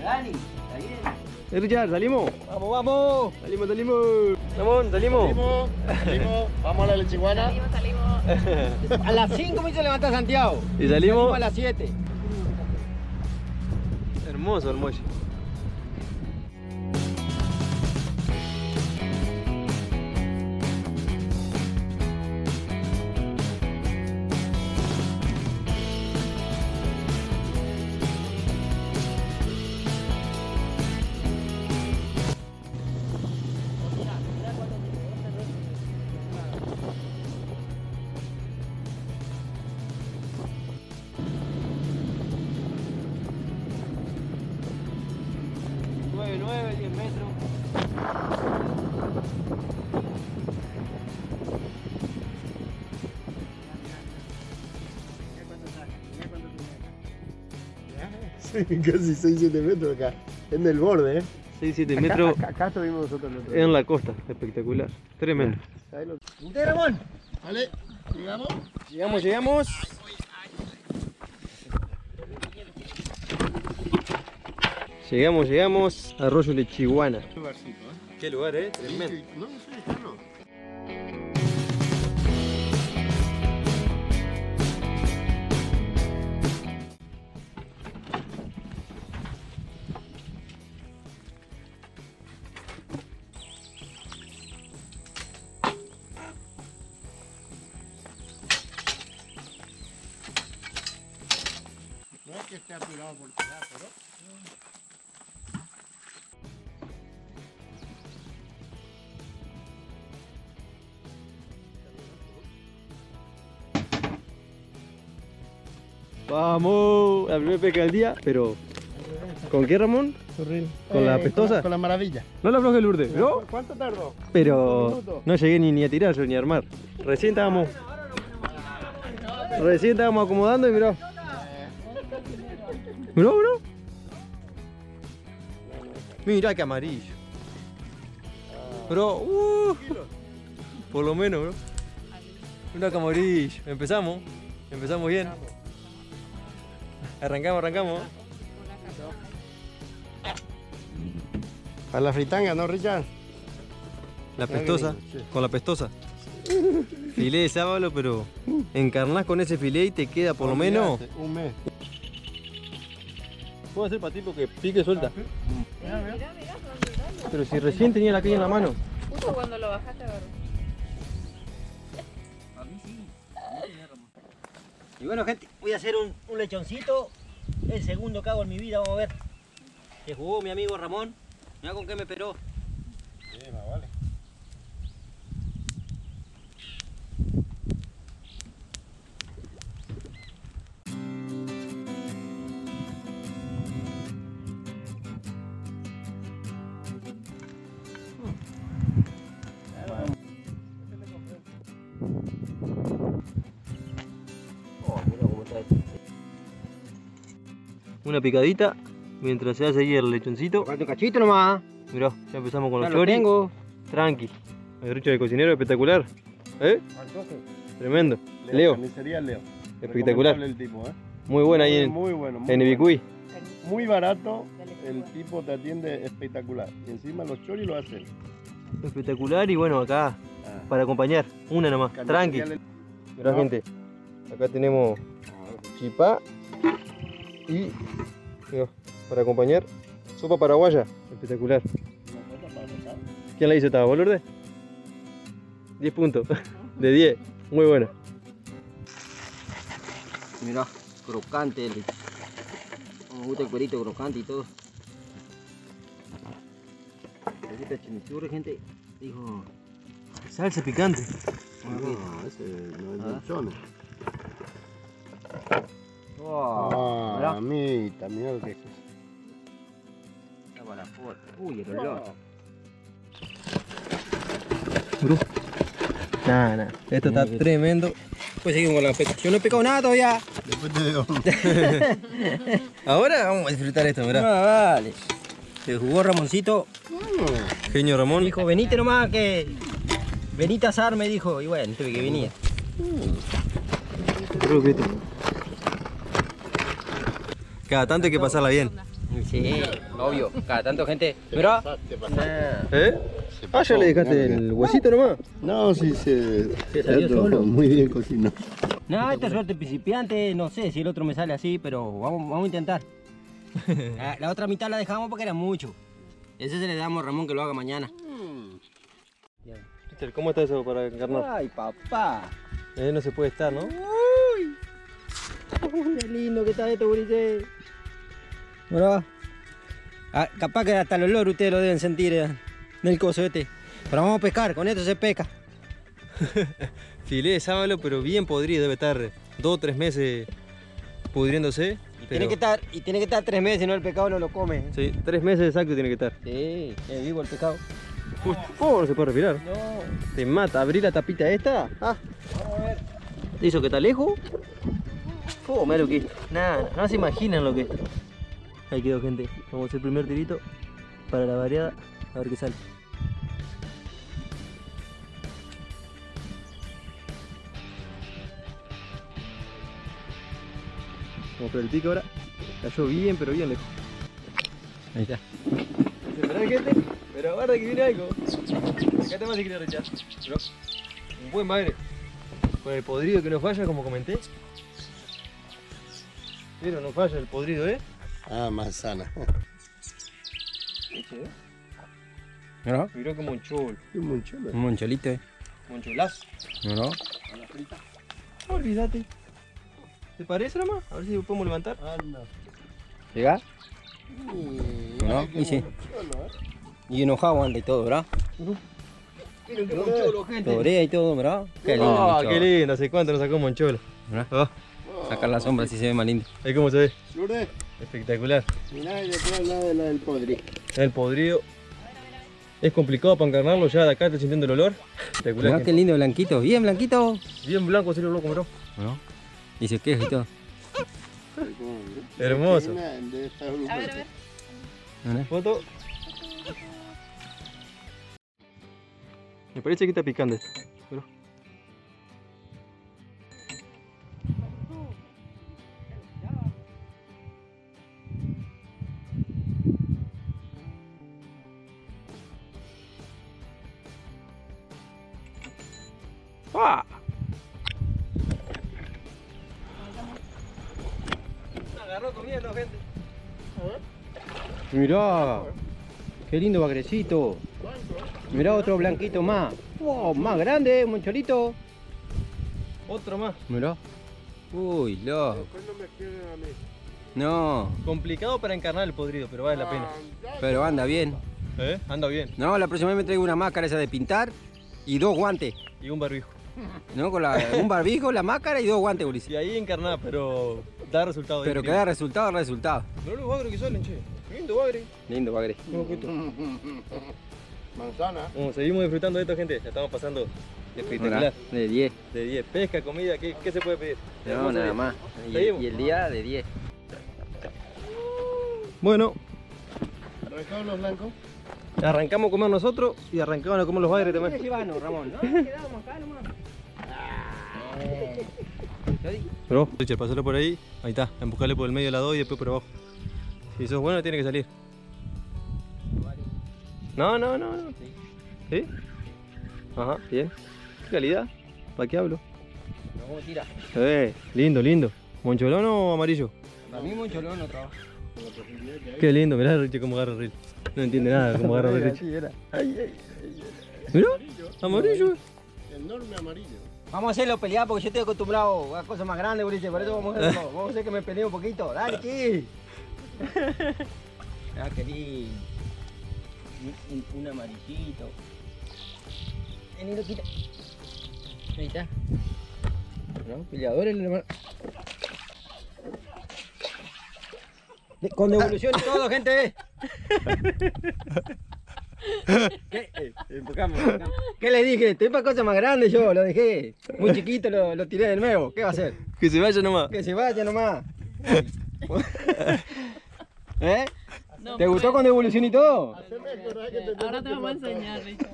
Dani, ¿está bien? Richard, ¿salimos? Vamos, vamos. Salimos. Ramón, ¿salimos? Salimos. Vamos a la lechiguana. A las 5 me hizo levantar Santiago. Y salimos a las 7. Hermoso el muelle. Sí, casi 6-7 metros acá. En el borde, 6-7 metros acá estuvimos nosotros el otro día. en la costa. Espectacular. Tremendo. ¿Usted, Ramón? Vale, llegamos. Llegamos. Llegamos. Arroyo Lechiguana. Qué lugarcito, Qué lugar, tremendo. No, no sé, déjalo. No es que esté apurado por tirar, pero... Vamos, la primera pesca del día, pero ¿con qué, Ramón? ¿Con la pestosa? Con la maravilla. No la afloje Lourdes, ¿no? ¿Cuánto tardó? Pero 5 minutos. no llegué ni a tirar yo, ni a armar. Recién estábamos acomodando y mirá. Bro. Mirá qué amarillo. Bro, por lo menos, bro. Mirá qué amarillo. Empezamos bien. Arrancamos. A la fritanga, ¿no, Richard? La pestosa, Sí. con la pestosa. Filé de sábalo, pero encarnás con ese filé y te queda por lo menos. Un mes. Puedo hacer para ti porque pique suelta. Pero si recién tenía la caña en la mano. Justo cuando lo bajaste, agarró. Y bueno, gente, voy a hacer un lechoncito. El segundo que hago en mi vida, vamos a ver. Que jugó mi amigo Ramón. Mirá con qué me esperó. Sí, más vale. Oh, mirá cómo está esto. Una picadita mientras se hace ahí el lechoncito. Falta un cachito nomás. Mirá, ya empezamos con Ya los lo choris. tengo. Tranqui. El derecho de cocinero espectacular. Tremendo. Leo, Carnicería Leo. espectacular. Recomendable el tipo, Muy buena ahí en muy bueno. Muy en bueno. Ibicuí. Muy barato. El tipo te atiende espectacular. Y encima los choris lo hacen. Espectacular y bueno, acá para acompañar. Una nomás. Tranqui. Carnicería Mirá, No. gente. Acá tenemos chipá y mirá, para acompañar sopa paraguaya. Espectacular. ¿Quién la hizo? ¿Estaba vos, Lourdes? 10 puntos. De 10. Muy buena. Mirá, crocante. Me gusta el cuerito crocante y todo. Receta chimichurri, gente. Dijo. Salsa picante. No, ese no es lechona. Wow. Mirá. Mamita, mirá lo que es. Estaba la foto. Uy, el olor. Nada. Esto está tremendo. Pues seguimos con la pesca. Yo no he pecado nada todavía. Después te digo. Ahora vamos a disfrutar esto, mirá. Vale. Se jugó Ramoncito. Genio Ramón. Dijo, venite nomás que... Venite a asar, me dijo. Y bueno, tuve que venir. Creo que esto. Cada tanto hay que pasarla bien. Sí, obvio. Cada tanto gente. Mirá. Te pasaste. ¿Eh? Ah, ya le dejaste el huesito nomás. No, sí se salió solo. muy bien cocinó. No, esta es suerte principiante, no sé si el otro me sale así, pero vamos a intentar. La otra mitad la dejamos porque era mucho. Ese se le damos a Ramón que lo haga mañana. Mister, ¿cómo está eso para encarnar? Ay, papá. No se puede estar, ¿no? Uy, qué lindo que está esto, gurises. Mirá. Ah, capaz que hasta el olor ustedes lo deben sentir del coso este. Pero vamos a pescar, con esto se pesca. Filé de sábalo, pero bien podrido, debe estar 2 o 3 meses pudriéndose. Tiene que estar 3 meses, si no el pescado no lo come. Sí, 3 meses exacto tiene que estar. Sí, es vivo el pescado. No se puede respirar. No. Te mata, abrí la tapita esta. Ah. Vamos a ver. ¿Te hizo que está lejos? Mira lo que es. Nada, no se imaginan lo que es. Ahí quedó, gente. Vamos a hacer el primer tirito para la variada, a ver qué sale. Vamos por el pico ahora. Cayó bien, pero bien lejos. Ahí está. ¿Verdad, gente? Pero aguarda que viene algo. Acá te vas a querer rechar. Pero un buen bagre. Con el podrido que no falla, como comenté. Pero no falla el podrido, ¿eh? Ah, manzana. ¿No? Mirá como un chol. Es muy chulo. Un moncholito, Un cholazo. ¿No? Olvídate. ¿Te parece nomás? A ver si podemos levantar. Anda. ¿Llega? No, y sí. Y enojado anda y todo, ¿verdad? Miren qué moncholo, gente. Torea y todo, ¿verdad? Qué lindo. Ah, moncholo. qué lindo. ¿Hace cuánto nos sacó un moncholo? ¿Verdad? Ah, Sacar la sombra así se ve más lindo. ahí cómo se ve. Lourdes, Espectacular. mirá y después al lado de la del podri. El podrido. Es complicado para encarnarlo, ya de acá estoy sintiendo el olor. Espectacular. Mirá qué lindo blanquito. Bien blanquito. Bien blanco, serio loco, bro. ¿No? Y se queja y todo. Hermoso. De esta grupo. A ver. ¿No? Foto. Me parece que está picando esto. Pero... ¡Ah! Agarró comiendo, gente. Mirá. Qué lindo bagrecito. Mirá otro blanquito más. Wow, más grande, moncholito. Otro más. Mirá. Uy, loco. Después no me quieren a mí. No, Complicado para encarnar el podrido, pero vale la pena. pero anda bien. Anda bien. No, la próxima vez me traigo una máscara esa de pintar y 2 guantes. Y un barbijo. ¿No? Con un barbijo, la máscara y 2 guantes, Ulises. Y ahí encarnar, pero da resultado. Pero que da resultado. No los bagres que salen, che. Lindo bagre. Lindo bagre. Manzana. Bueno, seguimos disfrutando de esto, gente. La estamos pasando espectacular. De 10. De 10. Pesca, comida, ¿qué se puede pedir? No, Hermoso nada día. más. Seguimos. Y el día de 10. Bueno, ¿Arrancaron los blancos? arrancamos a comer nosotros y arrancamos a comer los bagres también. Llevanos, Ramón. No, quedamos acá nomás. Pero, Richard, pasalo por ahí. Ahí está. Empujale por el medio de la 2 y después por abajo. Si sos bueno, tiene que salir. No. ¿Sí? Ajá, bien. ¿Qué calidad? ¿Para qué hablo? ¿Cómo tira? Lindo. ¿Moncholón o amarillo? Para mí moncholón no trabaja. Qué lindo, mirá Richie cómo agarra el reel. No entiende nada cómo agarra el Richie. Mirá, amarillo. Enorme amarillo. Vamos a hacerlo pelear porque yo estoy acostumbrado a cosas más grandes, Ulises. Por eso vamos a hacerlo. Vamos a hacer que me pelee un poquito. Dale, Chi. Ah, qué lindo. Un amarillito. Vení, loquita. Ahí está. ¿No? Peleadores, el hermano. Con devolución y todo, gente. ¿Qué? Enfocamos. ¿Qué le dije? Estoy para cosas más grandes yo, lo dejé. Muy chiquito, lo tiré de nuevo. ¿Qué va a hacer? Que se vaya nomás. Que se vaya nomás. ¿Eh? No, ¿Te gustó con devolución y todo? Ahora te vamos a enseñar, Richard.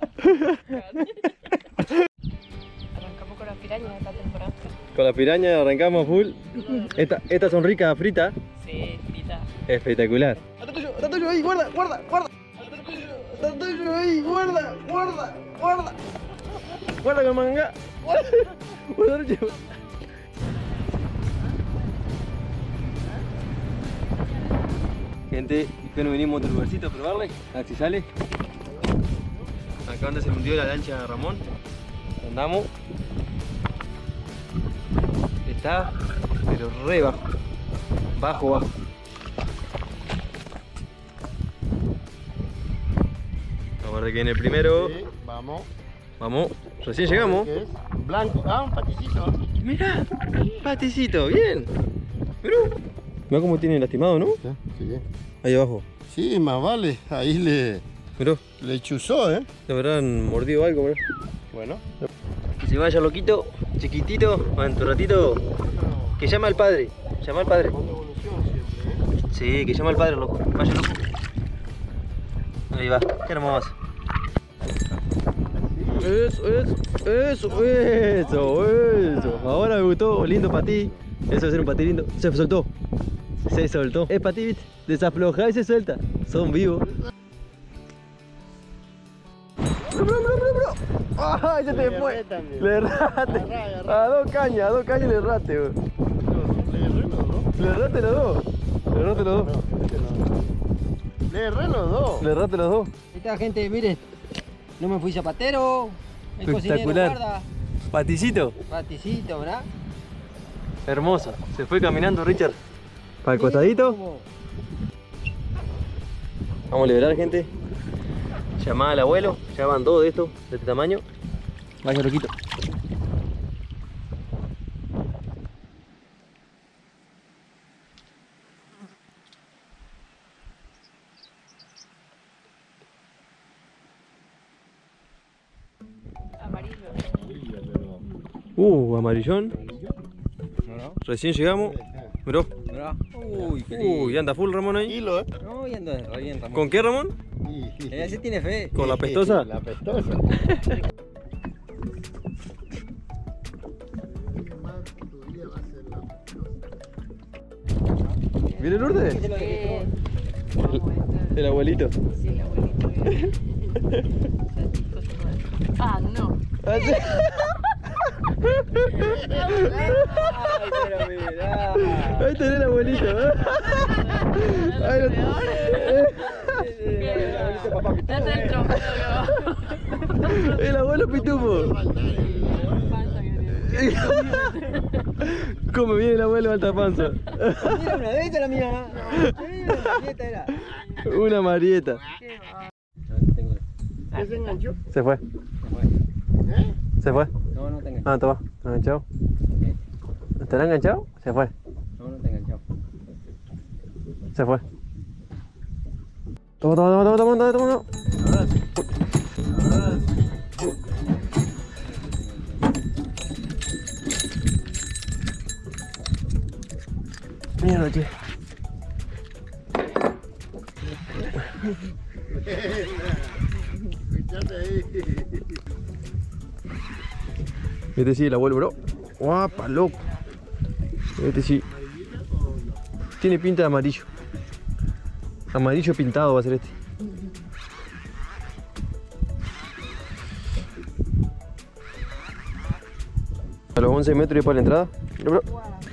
Arrancamos con las pirañas de esta temporada. Con la piraña arrancamos full. Estas son ricas fritas. Sí, frita. Espectacular. Está tuyo ahí, guarda, guarda, guarda. Está tuyo ahí, guarda, guarda, guarda. Guarda con manga. Guarda, guarda. Gente, que nos venimos a otro lugarcito a probarle, a ver si sale. Acá donde se hundió la lancha de Ramón. Andamos. Está, pero re bajo. Bajo, bajo. Vamos a ver quién es el primero. Sí, vamos. Vamos, recién llegamos. ¿Qué es? Blanco. Ah, un paticito. Mirá, paticito, bien. Mirá. Mirá cómo tiene lastimado, ¿no? Sí, sí. Ahí abajo. Sí, más vale. Ahí Mirá, le chuzó, ¿eh? le habrán mordido algo, mirá. Bueno. Que se vaya loquito, chiquitito, en tu ratito. Que llama al padre. Llama al padre. Con devolución siempre, ¿eh? Sí, que llama al padre, loco. Vaya, loco. Ahí va, qué hermoso. Eso. Ahora me gustó, lindo para ti. Eso debe ser un patí lindo. Se soltó. Se soltó. Es patí, ¿viste? Desafloja y se suelta. Son vivos. ¡Ay, se te fue! Le errate. A dos cañas le errate, güey. Le errate los dos. Le errate los dos. Le erré los dos. Le errate los dos. Esta gente, miren, no me fui zapatero. El cocinero Espectacular. guarda. Paticito. Paticito, ¿verdad? Hermoso. Se fue caminando Richard. Para el costadito. ¿Cómo? Vamos a liberar, gente. Llamá al abuelo. Ya van dos de estos, de este tamaño. Vaya loquito. Amarillo. Amarillón. Recién llegamos. Miró. ¿Verdad? Uy, qué lindo. Uy, anda full Ramón ahí. Hilo, ¿eh? No, y anda re bien, Ramón. ¿Con qué, Ramón? Ese tiene fe. ¿Con la pestosa? La pestosa. ¿Viene Lourdes? Ese es lo que El abuelito. Sí, el abuelito. Ah, no. Ah, sí. Ay, pero mirá. Ahí tenés el abuelito. Ahí lo Ya está el trofeo. El abuelo pitufo. Panza que tiene. ¿Cómo viene el abuelo alta panza? Mira una de estas la mía. Mira, una nieta era. Una marieta. ¿Ya se enganchó? Se fue. ¿Eh? Se fue. No, no te enganchó. Ah, toma. ¿Enganchado? ¿Estará enganchado? Se fue. No, no te enganchó. Se fue. Toma. Mira, che. Escuchate ahí. Este sí, el abuelo, bro. Guapa, loco. Este sí. Tiene pinta de amarillo. Amarillo pintado va a ser este. A los 11 metros y para la entrada. Mira, bro.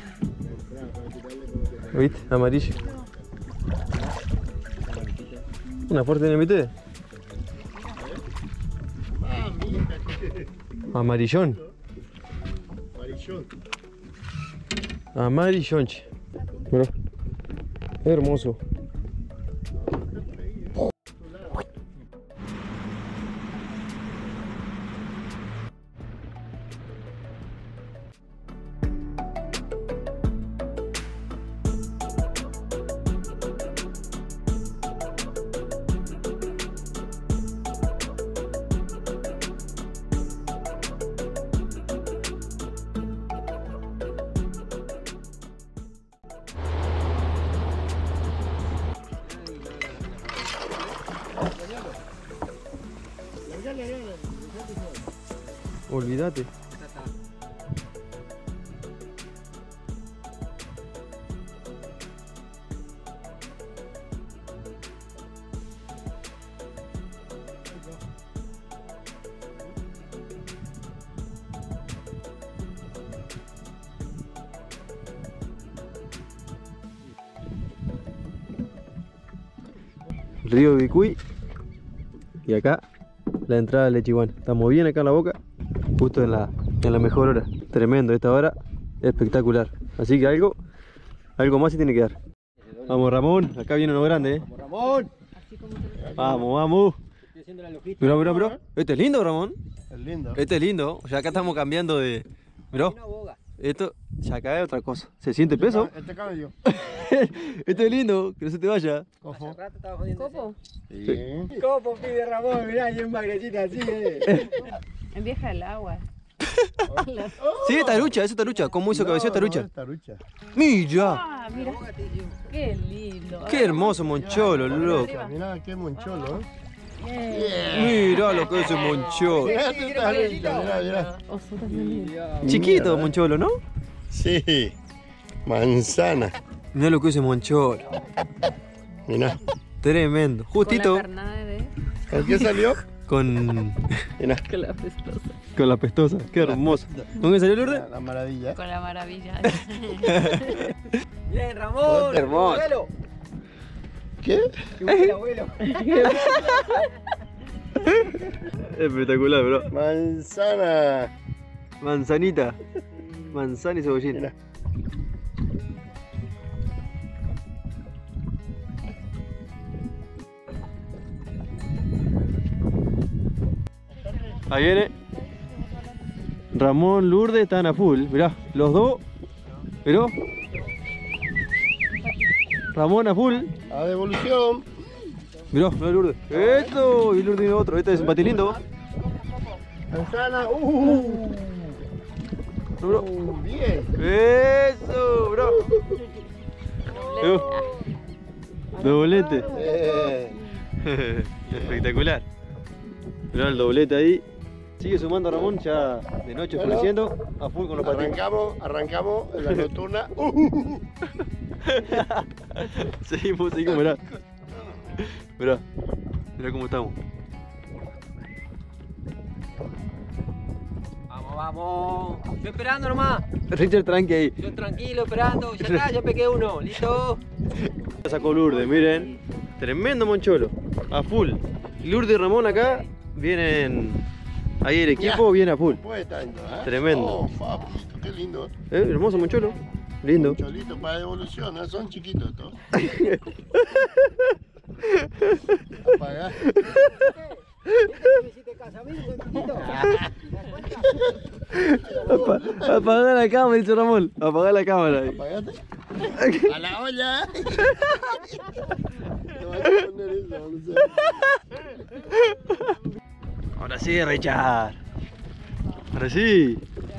¿Viste? Amarillo. Una fuerte dinamite. Amarillón. Amarillón. Amarillón, che. Mira. Hermoso. Olvídate. río Bicuy. Y acá la entrada de Lechiguán. Estamos bien acá en la boca, justo en la mejor hora. Tremendo, esta hora espectacular. Así que algo más se tiene que dar. Vamos Ramón, acá viene uno grande, Vamos, Ramón. Vamos, vamos. Estoy haciendo la logística. Mirá. Este es lindo, Ramón. Es lindo. Este es lindo. Ya acá estamos cambiando de... Mirá, Una boga. esto ya acá es otra cosa. ¿Se siente peso? Este cabello. Este es lindo, que no se te vaya. Cojo. Hace rato estaba jodiendo. ¿Copo? Sí. ¿Cómo pide Ramón? Mirá, y un magrecito así, En vieja el agua. Sí, tarucha, eso es tarucha. ¿Cómo hizo cabeceó tarucha? Tarucha. Mira, Ah, mira. Qué lindo. qué hermoso moncholo, loco. Mirá qué moncholo, Mira lo que es un moncholo. Mirá tu tarucha, mirá. Oso también. Chiquito moncholo, ¿no? Sí. Manzana. Mira lo que es un moncholo. Mirá. Tremendo. Justito Con la carnada de... ¿Con qué salió? con Mirá. Con la pestosa. la pestosa. Qué hermoso. ¿Dónde salió Lourdes? La maravilla. Con la maravilla. Bien, Ramón. Hermoso. Abuelo. ¿Qué? El abuelo. Espectacular, bro. Manzana. Manzanita. Manzana y cebollita. Mirá. Ahí viene. Ramón, Lourdes están a full. Mirá, los dos. Mirá. Ramón a full. A devolución. Mirá, mirá Lourdes. Esto. Y Lourdes tiene otro. Este es un patilindo. Manzana. Bro. Bien. Eso, bro. Doblete. Espectacular. Mirá el doblete ahí. Sigue sumando Ramón, ya de noche oscureciendo, a full con los patines. Arrancamos en la nocturna. Seguimos, mirá. Mirá cómo estamos. Vamos. Yo esperando nomás. Richard, tranqui ahí. Yo tranquilo, esperando. Ya está, ya pegué uno. ¿Listo? Sacó Lourdes, miren. Tremendo moncholo, a full. Lourdes y Ramón acá vienen. Ahí el equipo viene a full. Puede tanto, ¿eh? Tremendo. Oh, papito, qué lindo. Hermoso moncholo. Lindo. Cholito para devolución, ¿eh? Son chiquitos estos. Apagá. Apagá la cámara, dice Ramón. Apagá la cámara. ¿Apagaste? ¡A la olla! Te vas a poner eso, no sé. Ahora sí, Richard. Ahora sí.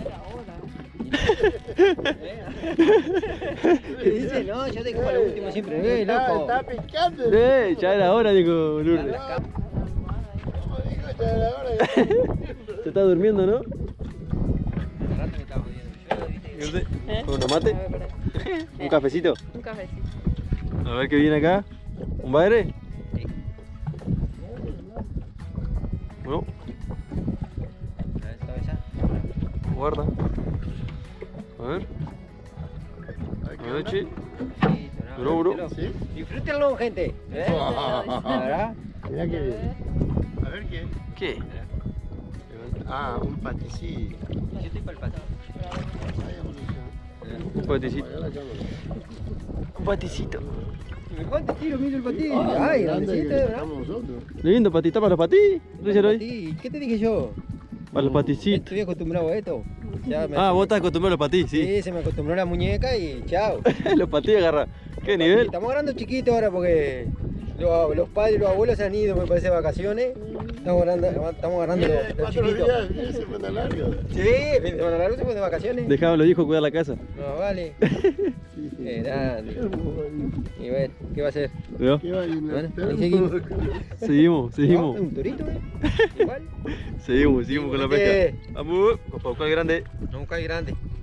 Dice, no, yo dejo para lo último siempre. Loco. Está picando. Ya era hora, dijo Lourdes. Como dijo, ya era hora. Se está durmiendo, ¿no? ¿Con un mate? ¿Un cafecito? Un cafecito. A ver qué viene acá. ¿Un padre? Bueno. Guarda. A ver. A ver, che. Bro. ¿Sí? Disfrútenlo, gente. ¿Verdad? Mirá que bien. A ver qué. ¿Qué? Ah, un paticito. Yo estoy para el pato. Hay evolución. Un paticito. Apagá la cámara. Un paticito. ¿Cuántos tiros mide el patí? Ah, Ay, grande grandecito, que ¿verdad? estamos nosotros. Lindo, patita para los patí. Richard hoy. Patí. ¿Qué te dije yo? Para los paticitos. Estoy acostumbrado a esto. Ya me- Ah, vos estás acostumbrado a los patí, sí. Sí, se me acostumbró la muñeca y chao. Los patí agarra. ¿Qué nivel? Estamos agarrando chiquitos ahora porque los padres y los abuelos se han ido, me parece, de vacaciones. Estamos agarrando los 4 chiquitos. días, viene semana larga. Sí, fin de semana largo se fue de vacaciones. Dejaban los hijos cuidar la casa. No, vale. Qué grande. Y bueno, ¿qué va a hacer? ¿Veo? ¿Qué va a ir? Bueno, ahí seguimos. Seguimos. No, un torito, Igual. Seguimos con la pesca. Vamos, para buscar el grande. No, un cal grande.